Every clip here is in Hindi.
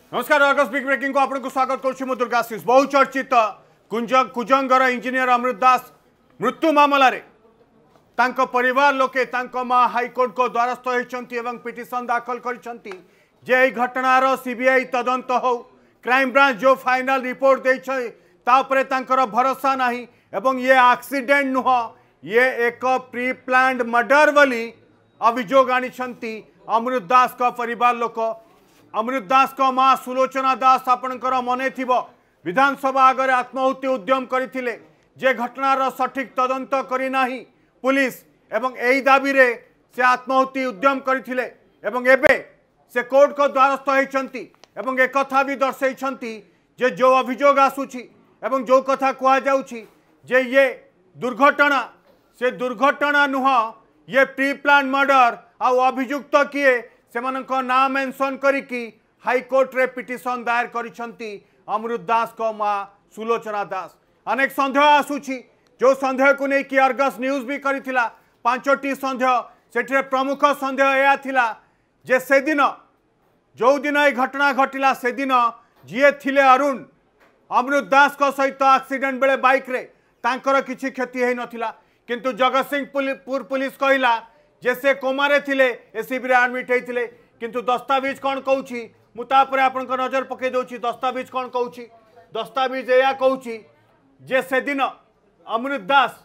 नमस्कार अगस्त बिग ब्रेकिंग को आपको स्वागत करुँ दुर्गाशीष बहुचर्चित कुजंगर इंजीनियर अमृत दास मृत्यु मामला रे तांको परिवार लोके तांको मां हाईकोर्ट को द्वारस्थ होती पिटिशन दाखल कर घटनार सीबीआई तदंत हो क्राइम ब्रांच जो फाइनल रिपोर्ट देपर तांकर भरोसा नहीं एवं ये एक्सीडेंट नुह ये एक प्री प्लान्ड मर्डर बोली अभियोग आनी अमृत दास का परिवार लोक अमृत दास को मां सुलोचना दास आपणकर मने थिबो विधानसभा आगे आत्माहुति उद्यम करथिले जे घटनार सठिक तदंत करी नाही पुलिस एवं एई दाबी रे से आत्माहुति उद्यम करथिले एवं एबे से कोर्ट को द्वारस्थ होइछंती एवं एक कथा भी दर्शाइछंती जे जो अभियोग आसुची एवं जो कथा कहा जाउची जे ये दुर्घटना से दुर्घटना नुह ये प्री प्लान मर्डर आउ अभियुक्त किए सेमानक नाम मेंशन करिकी हाईकोर्ट रे पिटिशन दायर करिसंती अमृत दास को मां सुलोचना दास अनेक संदेह आसुची जो संदेह को नहीं कि अर्गस न्यूज भी करिथिला पांचटी संदेह सेठरे प्रमुख संदेह या थिला जे से दिन जो दिन ये घटना घटिला से दिन जीए थिले अरुण अमृत दास को सहित एक्सीडेंट बेले बाइक रे तांकर किछि क्षति है नथिला किंतु जगतसिंहपुर पुलिस कहिला जे से कोमारे थिले एसीबी रे एडमिट हेथिले किंतु दस्तावेज कौन कहूची मुतापर आपन नजर पकई दउची दस्तावेज कौन कहूची दस्तावेज या कहूची जे से दिन अमृत दास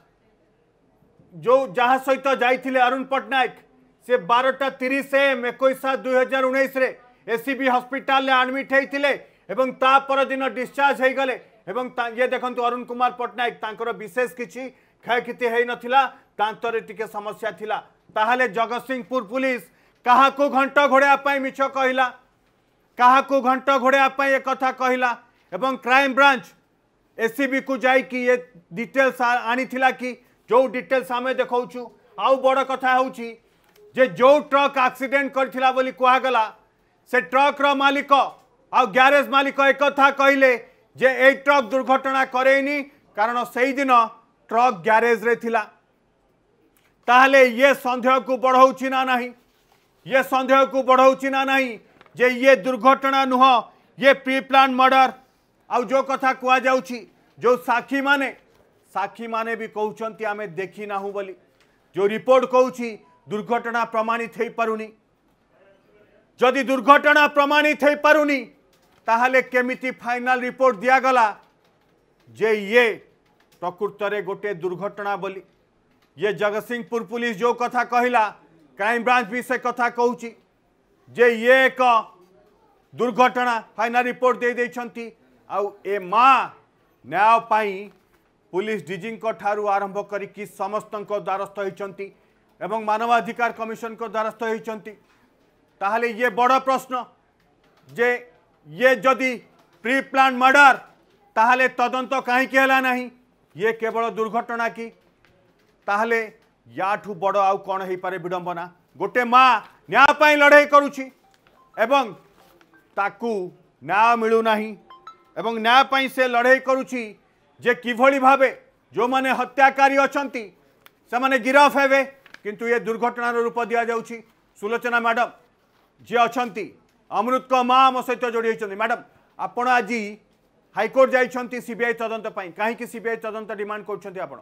जो जहाँ सहित जाइथिले अरुण पट्टनायक से 12:30 AM 21/2019 रे एसीबी हॉस्पिटल ले एडमिट हेथिले एवं ता पर दिन डिस्चार्ज हे गले एवं ये देखंतु अरुण कुमार पट्टनायक तांकर विशेष किछि क्षयक्षति है नथिला दांतरे टिके समस्या थिला ताहले जगतसिंहपुर पुलिस कहा को घंट घोड़ा मिछ कहला कहा को घंट घोड़ा एक कथा कहला एवं क्राइम ब्रांच एसीबी को जाई कि ये डिटेल्स आनी थिला कि जो डिटेल्स आमे देखौछु आउ बड़ कथा होउची जे जो ट्रक एक्सीडेंट करथिला बोली कहा गला से ट्रक रो मालिक आ गैरेज मालिक एक कथा कहले जे ए ट्रक दुर्घटना करेनी कारण सही दिन ट्रक गैरेज रे थिला ताहले ये संदेह को बढ़ाऊची ना नहीं ये संदेह को बढ़ाऊची ना नहीं जे ये दुर्घटना नुह ये प्री प्लान मर्डर आउ जो कथा कहा जाउची जो साक्षी माने भी कहउचंती आमे देखी नाहु बोली जो रिपोर्ट कहउची दुर्घटना प्रमाणित हे पारुनी जदि दुर्घटना प्रमाणित हे पारुनी ताहले केमिति फाइनल रिपोर्ट दिया गला जे ये प्रकृत रे गोटे दुर्घटना बोली ये जगतसिंहपुर पुलिस जो कथा कहला क्राइम ब्रांच भी से कथा कहूची जे ये एक दुर्घटना फाइनल रिपोर्ट दे देछंती आउ ए मां न्याय पाई पुलिस डीजी को ठारू आरंभ करिकी समस्त द्वारस्थ होइछंती एवं मानवाधिकार कमिशन को द्वारस्थ होइछंती ताहले ये बड़ प्रश्न जे ये जदि प्री प्लान मर्डर ताहले तदंत कहीं कहला नहीं ये केवल दुर्घटना की ताहले याठू बड़ आउ कौन हो पारे विडंबना गोटे माँ न्याय पाई लड़ाई करुछि एवं ताकू न्याय मिलू नहीं एवं न्याय पाई से लड़ाई करुछि जे किभली भावे जो माने हत्याकारी अछंती से माने गिरफ हेबे किंतु ये दुर्घटनार रूप दिया जाउछि सुलोचना मैडम जे अछंती अमृत को माँ आम सहित जोड़ी होइछंती मैडम आपण आज हाईकोर्ट जाइछंती सीबीआई तदंत पाई काहे कि सीबीआई तदंत डिमांड करछंती आपण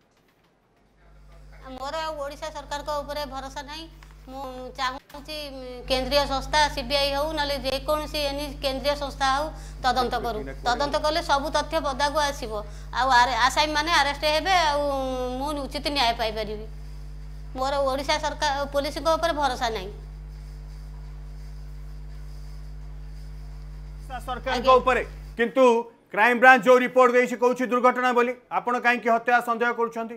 मोर ओडिशा सरकार को ऊपर भरोसा नहीं मु चाहूची केंद्रीय संस्था सीबीआई हो नले जे कोनसी एनी केंद्रीय संस्था हो तदंत कले सब तथ्य पदा को आसीबो आ आसामी माने अरेस्ट हेबे आ मु उचित न्याय पाई परिबी मोर ओडिशा सरकार पुलिस को ऊपर भरोसा नहीं सरकार को ऊपर किंतु क्राइम ब्रांच जो रिपोर्ट देछि कहूछि दुर्घटना बोली आपण काहे कि हत्या संदेह करूछंती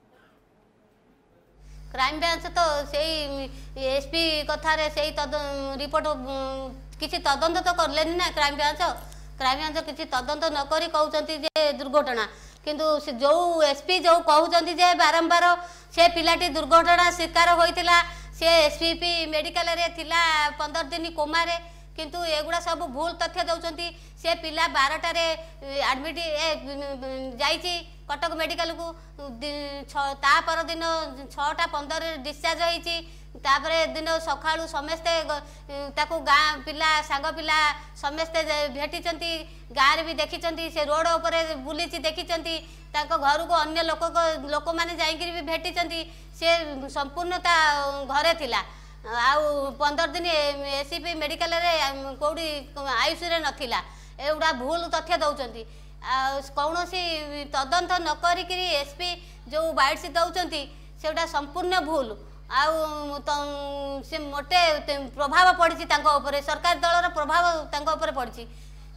क्राइम ब्रांच तो सेई एसपी कथा रे सेई रिपोर्ट किछि तदंत तो करलेनी ना क्राइम ब्रांच किछि तदंत न करी कहउचंती जे दुर्घटना किंतु जो एसपी जो कहउचंती जे बारंबार से पिलाटी दुर्घटना शिकार होइतिला से एसपीपी मेडिकल रे थिला 15 दिन कोमा रे किंतु एगुड़ा सब भूल तथ्य दौरान से पिला 12टारे आडमिट जाइए कटक मेडिकल को ता पर दिन 6:15 डिस्चार्ज होती तापरे दिन सका समस्ते गाँ पिला सांग पिला समस्ते भेटी गाँव भी देखी से रोड उपर बुली देखी घर को अन्य लोक मैंने जाकि भी भेटी से संपूर्णता घरे थिला आउ 15 दिन एसीपी मेडिकल रे कोड़ी आयुष रे नथिला एगुड़ा भूल तथ्य दौरान कौन सी तदंत न करी एसपी जो बाइट दौरान से संपूर्ण भूल आउ से मोटे प्रभाव पड़ी सरकार दलर प्रभाव पड़ी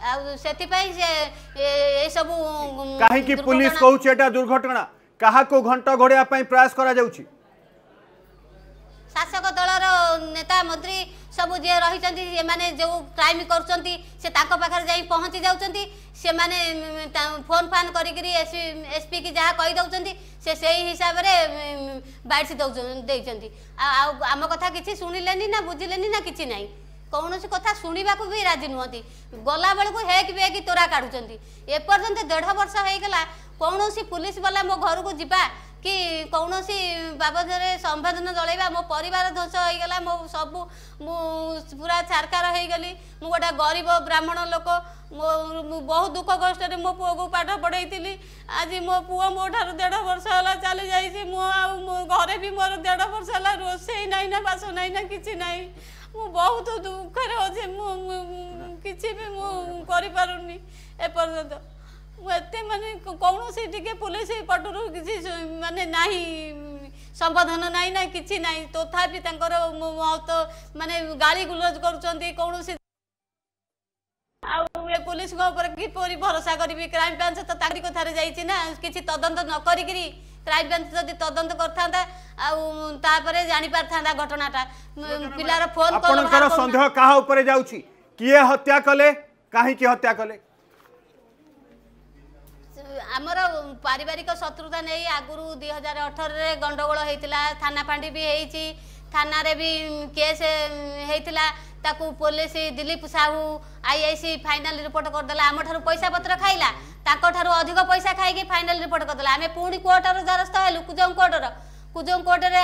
से सब कहीं पुलिस कहूँ एटा दुर्घटना कहा को घंटा घोड़िया प्रयास करा जाउछि शासक दलर नेता मंत्री सब जे रही माने जो क्राइम कर पहुँची जाऊँगी से माने फोन फान करी एसपी की जहाँ कहीदे से हिसाब से बाइट देती आम कथा किसी शुणिले ना बुझिले ना कि ना कौन कथा शुणा भी राजी नुहति गला बेलू हेक बेक तोरा काढ़ुंट एपर्यंत 1.5 वर्ष होगा कौन पुलिस वाला मो घर को जीवा कि कौन बाबद संवेदन जलैवा मो परिवार ध्वंस होगा मो सब पूरा छारकार हो गली मु गोटे गरीब ब्राह्मण लोक मो बहुत दुख कष्ट मो पुओ को पाठ पढ़ाई आज मो पुओ मो ठार 1.5 वर्ष है चली जाइए मो घरे भी मोर 1.5 वर्ष है रोसे नाई ना बास नाई ना कि नाई मु बहुत दुखरे अच्छे किसी भी मुझे एपर्यंत मुझे माने कौन सी पुलिस पटू किसी माने नाही संबोधन नाई ना कि ना तथापि तो माने गाली गुलज कर कौन सी पुलिस किपरि भरोसा करी क्राइम ब्रांच तो तारी कथार जाना किसी तदंत न करी क्राइम ब्रांच जदि तदंत करता जानी पारथा घटनाटा पिलार फोन कॉल संदेह कहा ऊपर जाउछि किए हत्या कले काहे की हत्या कले आमर पारिवारिक शत्रुता नहीं आगुरी 2018 रे गंडगोल होता थाना फांडी भी होती थाना रे भी केस होता ताकू police Dilip Sahu IIC final report करदेला आम ठारू पैसा पत्र खाइला ताको ठारू अधिक पैसा खाई फाइनल रिपोर्ट करदेला आमे पुणी कोर्टर द्वारस्थ हेलु कुजंग कोर्ट रे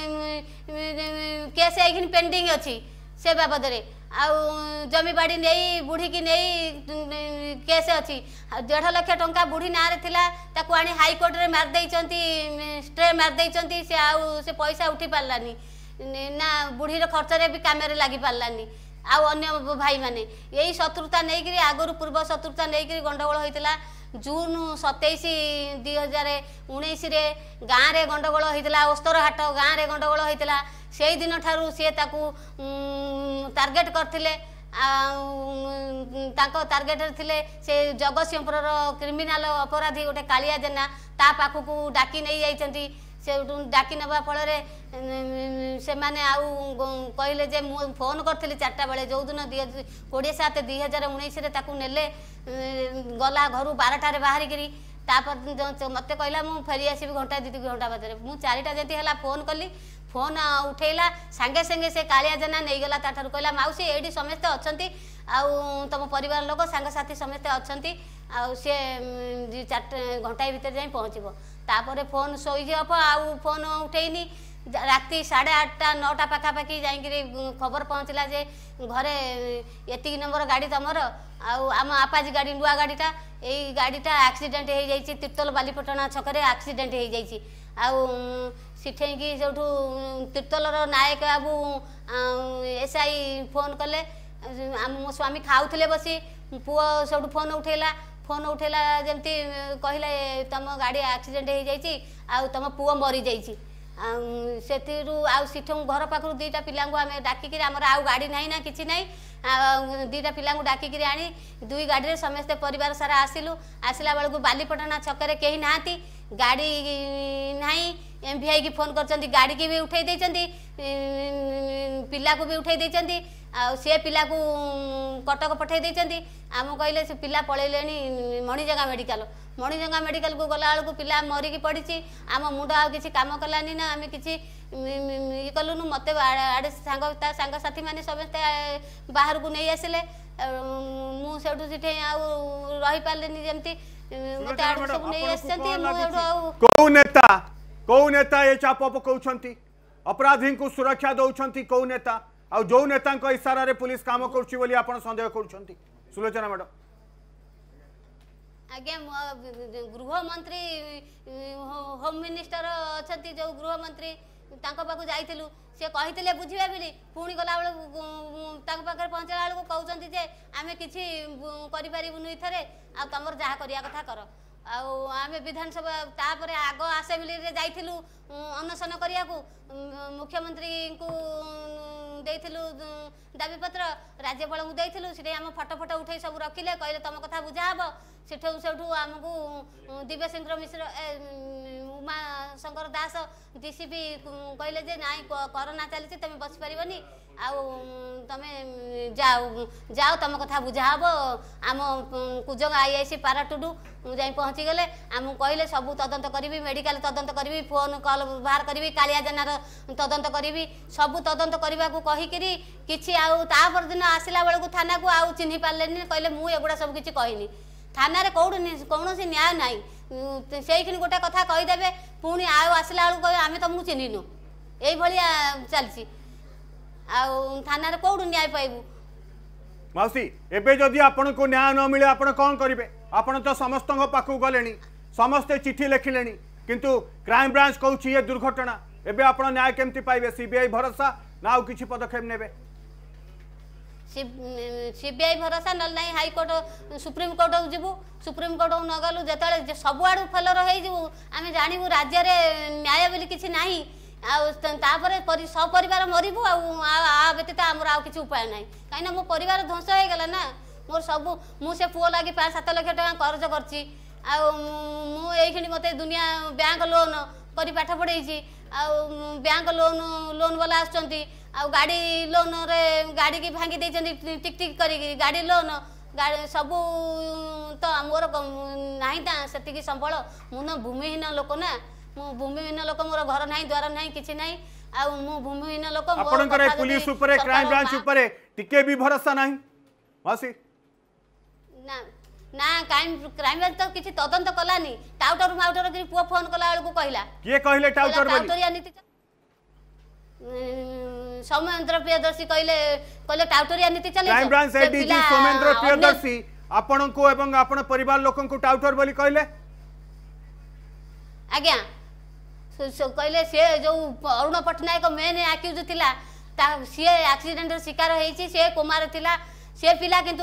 केस आई पेंडिंग अच्छी से बाबद रे आउ जमी बाड़ी नहीं बुढ़ी की नहीं केस अच्छी 1.5 लाख टंका बुढ़ी ना ताकू आनी हाईकोर्ट रे मार स्टे मार से आउ से पैसा उठी पार्लानी ना बुढ़ीर खर्च रे भी काम लगी पार्लानी आउ अन्य भाई माने यही शत्रुता नहीं आगुरी पूर्व शत्रुता नहीं गंडगोल होता जून 27 2019 रे गाँव रे गंडगोल होता ओस्तरहाट गाँव रे गंडगोल होता से दिन ठारू सी टार्गेट करथिले टार्गेट थिले से जगतसिंहपुर क्रिमिनाल अपराधी गोटे कालिया जेना ता पाखक डाकी नहीं जाइछंती से डाकी नबा फल से माने आउ कहले जे मु फोन करथिली 4टा बेले जो दिन 27/2019 रे ताकू नेले गला घर 12टारे बाहरी करी तापर मते कहला मु फेरी आसीबी घंटा 2 घंटा बदरे मु 4टा जति हला फोन कली फोन उठेला सांगे सांगे से कालिया जेना नहीं गला ताठार कहला माउसी एडी समस्ते अच्छंती आउ तुम परिवार लोक सांग साथी समस्ते अच्छंती आउ से 4 घंटा भीतर जाई पहुँचबो तापर फोन स्विच ऑफ आउ फोन उठेनी राति 8:30 9टा पाखापाखि जाइए खबर पहुँचला जे घरे एति नंबर गाड़ी तुमर आम आपाजी गाड़ी नुआ गाड़ीटा यही गाड़ीटा एक्सीडेंट हो जाइए तीर्तोल बालीपटना छकरे एक्सीडेंट हो जाइए सिठेकी जो तीर्तोलर नायक बाबू एसआई फोन कले मो स्वामी खाऊले बसी पुओ सब फोन उठेला जमती कहले तुम गाड़ी एक्सीडेंट हो जाइए तुम पुओ मरी जाइए से घर पाखु 2टा पिला आम डाकिक आमर आउ गाड़ी ना ना कि ना 2टा पिला डाकिक आनी 2 गाड़ी समस्ते परिवार सारा आसिलु आसला बेलू बालीपटना छकरे कहीं ना गाड़ी नहीं एमवीआई की फोन कर गाड़ी की भी उठे पिला को भी उठे सी पिला को कटक पठे आम कहले से पिला पलैले मणिजंगा मेडिकल को गला बेलू पिला मरिकी पड़ी आम मुंड आ कि कम कलानी ना आम कि ये कलुनु मत आड़े सांग साथी मैंने समस्ते बाहर को नहीं आसिले मुझे रही पारे जमी मत आड़ सब नहीं कौ नेता ये चाप पकाउछंती अपराधी को सुरक्षा दौरान कौ नेता आ जो नेता इशारा रे पुलिस काम करुच्ची बोली आपण संदेह करुछंती सुलोचना मैडम आज्ञा गृह मंत्री होम मिनिस्टर अच्छा जो गृह मंत्री पाक जाइलु सी कही बुझे बोली पुणी गला पाखे पहुँचला बेलू कहते जे आम कि इथरे आ तुम जहाँ करिया कथा कर आम विधानसभा तापर आग आसेम्बली रे जाइलु अनशन करिया मुख्यमंत्री को देइथिलु दाबी पत्र राज्यपाल को देइथिलु से आम फटो फटो उठे सब रखिले कहले तुम कथा बुझा हम सेठू आमको दिव्यशंकर मिश्र उमा शंकर दास डीसीपी कहले जे नाई कोरोना चली तुम बस पारनी आमे जाओ जाओ तुम कथा बुझा हम आम कुजंग आईआईसी पाराटुडू जाई पहुँची गले आमको कहले सबू तदंत करी मेडिकल तदंत करी फोन कल बाहर करी कालिया जनार तदंत करी सबू तदंत करने को कहीकि किसी आपर दिन आसला बेलू थाना को आउ चिन्ह पारे कहले मुझे एगुड़ा सब किसी कहनी थाना रे कौन न्याय ना से गोटे कथा कहीदेवे पुणी आसला बेलू कह आम तुमको चिन्हनु ये चलती थाना रे कौन न्याय पाइबू मौसी एबे जदि आपण को न्याय न मिले आपण कौन करेंगे आपण तो समस्त पाखु गले समस्ते चिठी लिखिले किंतु क्राइम ब्रांच कहूँ ये दुर्घटना एबे आपण न्याय केमती पाइबे सीबीआई भरोसा ना आउ किछि पदक्षेप नेबे सीबीआई भरोसा न नहीं हाईकोर्ट सुप्रीम कोर्ट जीवु सुप्रीम कोर्ट न गलु जो सबुआड़ फेलर हो आम जानू राज्य न्याय बोली किसी ना सपरिवार मरबू आ व्यतीत आमर आउ किसी उपाय ना कहीं मो परिवार ध्वंस हो गला ना मोर सब मुझे पुओ लगी 5-7 लाख टका खर्च करछि मुझे मत दुनिया बैंक लोन करी पाठ पढ़े बैंक लोन वाला आसुँच गाड़ी लोन रे गाड़ी की भांगी देती टिक टिक करी गाड़ी लोन सब तो मोर ना से संबल मुझे भूमिहीन लोक ना मु भूमिहीन लोक मोर घर ना द्वार ना कि ना मु भूमिहीन लोक पुलिस ऊपर क्राइम ब्रांच ऊपर टिके भी भरोसा नहीं मासी ना ना क्राइम ब्रांच तो किसी तदंत कलानी टाउटर माउटर कि पुओ फोन कला बेलू कहला किए कहले टाउटर बोली टाउटरिया नीति सौमेन्द्र प्रियदर्शी कहले टाउटरिया नीति चले crime branch ADG Soumendra Priyadarshi आपण को एवं आपण परिवार लोकन को टाउटर बोली कहले आज्ञा कहले से जो अरुण पटनायक मेन एक्यूज थिला सी एक्सीडेंट शिकार होईची से कोमार थिला से पिला किंतु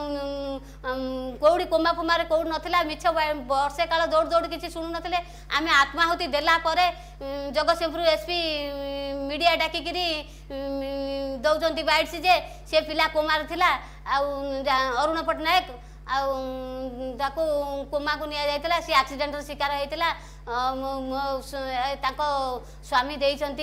कौड़ी कोमा फोमारे कौड़ नाला मिछ वर्षे काल दौड़ दौड़ किसी शुणु नथिले आमे आत्माहुति देला परे जगतसिंहपुर एसपी मीडिया डाकिकी दौरान बाइट्स जे से पिला कोमार थिला अरुण पटनायक कोमा को निया जाइतला सी एक्सीडेंट शिकार होइतला स्वामी देइचंती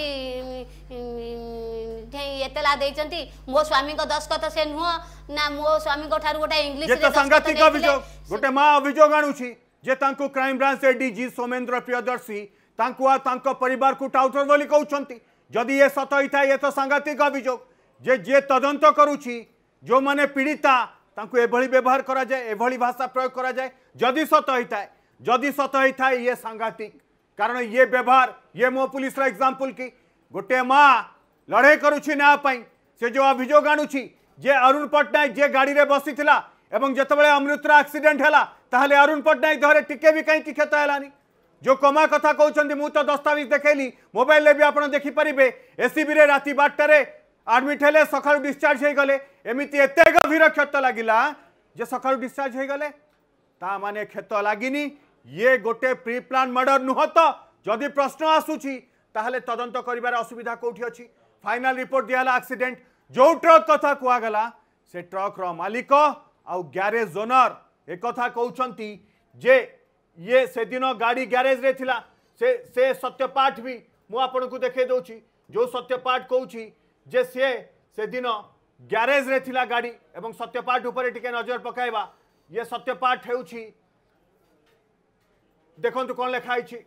एतला देइचंती मो स्वामी को दस्खत से नुह ना मो स्वामी को ठार गोटे इंग्लिश रे सांगतिक अभियोग गोटे मां अभियोग आणुची जे तांको crime branch ADG Soumendra Priyadarshi तांको आ तांको परिवार को टाउटर बोली कहउचंती जदि ये सत होता ये तो सांगतिक अभियोग जे तदंत करुची जो माने पीड़िता तांको एभली व्यवहार करा जाए एभली भाषा प्रयोग करा जाए जदि सत होता है ये सांघातिक कारण ये व्यवहार ये मो पुलिस एग्जांपल की गोटे माँ लड़े करुछि ना पाई से जो अभियोग आणुछि जे अरुण पटनायक जे गाड़ी रे बसी थिला एवं जेतबेले अमृतरा एक्सीडेंट हैला ताहले अरुण पटनायक धरे टिके भी कहीं क्षत हैलानी जो कोमा कथा कहउछन्ती मु तो दस्तावेज देखेली मोबाइल ले भी आपण देखि परिबे एसीबी रे राती 12 एडमिट हेले सकाळु डिस्चार्ज हो गले एमिति एते गभीर क्षत लागिला जे सकाळु डिस्चार्ज हो गले ता माने क्षत लागिनी ये गोटे प्री प्लान मर्डर नुह तो जदि प्रश्न आसुची ताहले तदंत करिबार असुविधा कोठी अछि फाइनल रिपोर्ट दियाला एक्सीडेंट जो ट्रक कथा कुआगला से ट्रक रो मालिक आउ गैरेज ओनर एक कथा कहउछन्ती जे ये से दिन गाड़ी गैरेज रे थिला से सत्यपाठ भी मु आपन को देखे दउची जो सत्यपाठ कहूची जे से दिन गैरेज रे थिला गाड़ी एवं सत्यपाठ ऊपर टिके नजर पकाइबा ये सत्यपाठ हेउची देखंतु कोन लेखा आइछि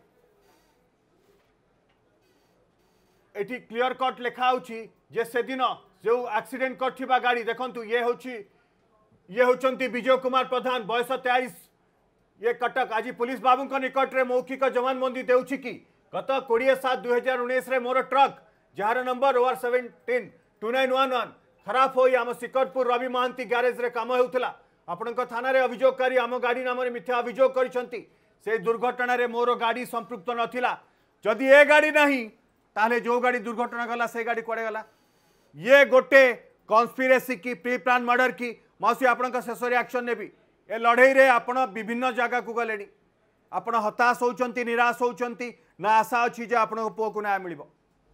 एठी क्लियर कट लेखा आउछि जे से दिन जो एक्सीडेंट करथिबा गाड़ी देखंतु ये होचंती विजय कुमार प्रधान बयस 23 ये कटक आज पुलिस बाबू निकट में मौखिक जमानबंदी देउछि कि गत 20/7/2019 रे मोर ट्रक जार नंबर OR172911 खराब होई आम सिकरपुर रवि महांती गैरेज रे काम हेउथला आपनक थाना रे अभियोगकारी आम गाड़ी नाम रे मिथ्या अभियोग करिसंती से दुर्घटना रे मोर गाड़ी संपृक्त नथिला जदि ए गाड़ी नहीं ताले जो गाड़ी दुर्घटना गला से गाड़ी कुआडे गला ये गोटे कॉन्स्पिरेसी की प्री प्लान मर्डर की मौसी आपन का शेष रिएक्शन नेबी ए लड़ाई रे आपण विभिन्न जगह को गलेनी आपण हताश होचंती निराश होचंती ना आशा अछि जे आपण पो को न्याय मिलिबो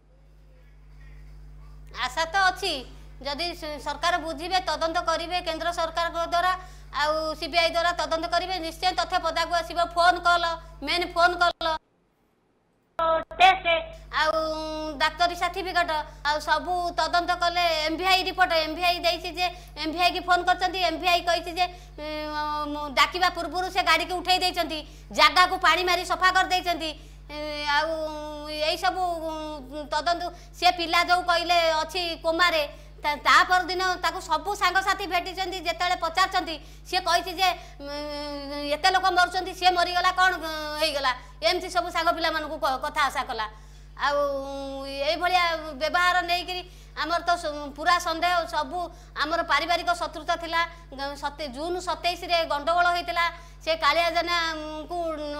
आशा तो अछि जदि सरकार बुझिबे तदंत करिवे केंद्र सरकार द्वारा आउ सीबीआई द्वारा तदंत करिवे निश्चय तथ्य पदा को आसीबो phone call main phone call test आउ डाक्टरी सर्टिफिकेट आउ सब तदंत कले एमवीआई रिपोर्ट एमवीआई देछि जे एमवीआई की फोन करचंती एमवीआई कहिछि जे डाकिबा पूर्वरु से गाड़ी के उठै दैचंती जागा को पानी मारी सफा कर दैचंती आउ एई सब तदंत से पिला जो कहले अछि कोमारे ता पर दिन ताको सब सांग साथी भेटिचंती जेतेले पचारचंती से कहिछि जे एते लोक मरचंती से मरि गला कोन हेई गला एमती सब सांग पिला मन को कथा आशा कला आउ एई भलिया व्यवहार नै करी हमर तो पूरा संदेह सब हमर पारिवारिक शत्रुता थिला जून 27 रे गंडगोल होइतिला से कालिया जना को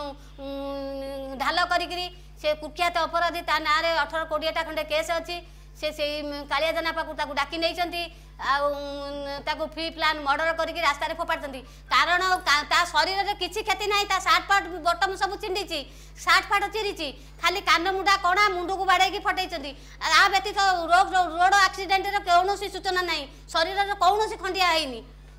ढाल करी से कुख्यात अपराधी ता ना रे 18-20 टा खंडे केस अछि से कालिया जना पाकु ताकु डाकी नै चंती ताकु फ्री प्लान मर्डर करके रास्ता रे फोपाडचंती कारण ता शरीर रे किछि क्षति नाही ता शार्ट पार्ट बॉटम सब चिंडीची शार्ट पार्ट चिरीची खाली कान मुंडा कोणा मुंडू को बाडे की फटैचंती आ व्यतीत रोड एक्सीडेंट रे कोनोसी सूचना नाही शरीर रे कोनोसी खंडिया हैनी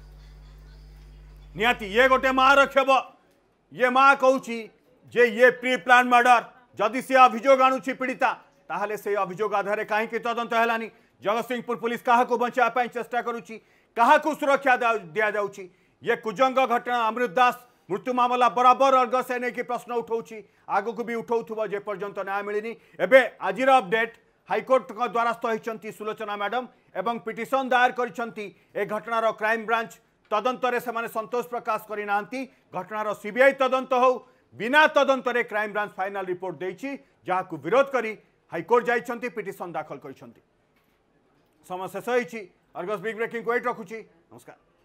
नियाती ये गोटे मां रखब ये मां कहूची जे ये प्री प्लान मर्डर जदि से अभियोग आणुची पीड़िता ताहले से अभियोग आधार कहीं तदंत है जगतसिंहपुर पुलिस क्या बचाई चेष्टा करुच्ची क्या सुरक्षा दि जाऊँगी ये कुजंग घटना अमृत दास मृत्यु मामला बराबर अर्ग से नहीं प्रश्न उठाऊँ आग को भी उठाऊ जे पर्यंत न्याय मिलनी एवं आज अपडेट हाइकोर्ट द्वारस्थ होती सुलोचना मैडम एवं पिटिशन दायर कर घटनार क्राइम ब्रांच तदंत से संतोष प्रकाश करना घटनार सीबीआई तदंत हो बिना तदंत क्राइम ब्रांच फाइनल रिपोर्ट देछि जहां विरोध करी हाइकोर्ट जाइछंती पिटिशन दाखल करिछंती समय शेष होइछि अर्गस बिग ब्रेकिंग को एट रखुछि नमस्कार।